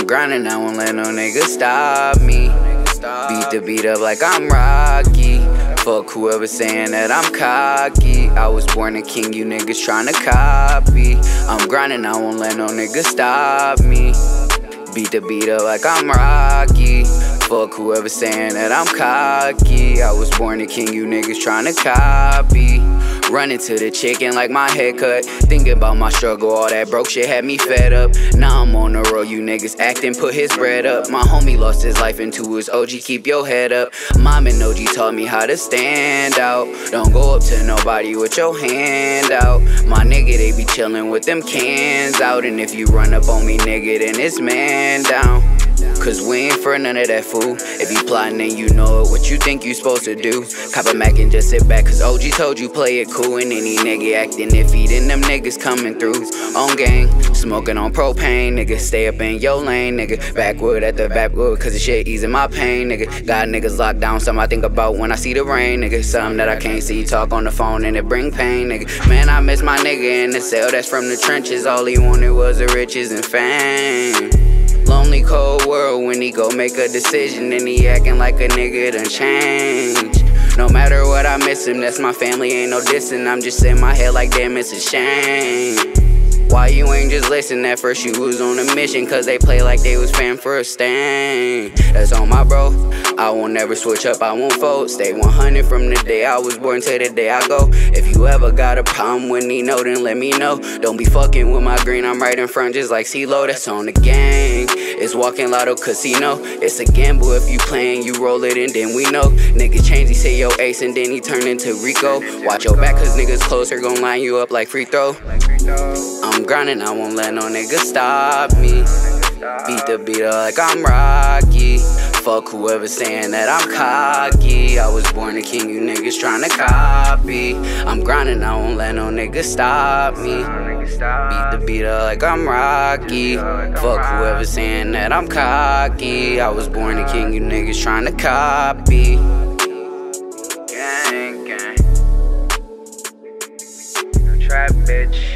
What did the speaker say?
I'm grinding, I won't let no nigga stop me. Beat the beat up like I'm Rocky. Fuck whoever saying that I'm cocky. I was born a king, you niggas tryna copy. I'm grinding, I won't let no nigga stop me. Beat the beat up like I'm Rocky. Fuck whoever saying that I'm cocky. I was born a king, you niggas tryna copy. Running to the chicken like my haircut. Thinking about my struggle, all that broke shit had me fed up. Now I'm on the road, you niggas acting, put his bread up. My homie lost his life into his OG, keep your head up. Mom and OG taught me how to stand out. Don't go up to nobody with your hand out. My nigga, they be chillin' with them cans out. And if you run up on me, nigga, then it's man down. Cause we ain't for none of that fool. If you plotting and you know it, what you think you supposed to do? Cop a Mac and just sit back, cause OG told you play it cool. And any nigga acting iffy, then them niggas coming through. On gang, smoking on propane, nigga. Stay up in your lane, nigga. Backwood at the backwood, cause the shit easing my pain, nigga. Got niggas locked down, something I think about when I see the rain, nigga. Something that I can't see, talk on the phone and it bring pain, nigga. Man, I miss my nigga in the cell that's from the trenches. All he wanted was the riches and fame. Lonely cold world when he go make a decision and he acting like a nigga done changed. No matter what, I miss him, that's my family, ain't no dissing. I'm just in my head like damn, it's a shame. Why you ain't just listen? At first you was on a mission, cause they play like they was fan for a stain. That's on my bro, I won't never switch up, I won't fold. Stay 100 from the day I was born to the day I go. If you ever got a problem with me, know, then let me know. Don't be fucking with my green, I'm right in front just like CeeLo. That's on the gang, it's Walking Lotto Casino. It's a gamble, if you playing, you roll it and then we know. Nigga change, he say yo ace and then he turn into Rico. Watch your back cause niggas closer gon' line you up like free throw. I'm grinding, I won't let no nigga stop me. Beat the beat up like I'm Rocky. Fuck whoever saying that I'm cocky. I was born a king, you niggas tryna copy. I'm grinding, I won't let no nigga stop me. Beat the beat up like I'm Rocky. Fuck whoever saying that I'm cocky. I was born a king, you niggas tryna copy. Gang, gang. Trap bitch.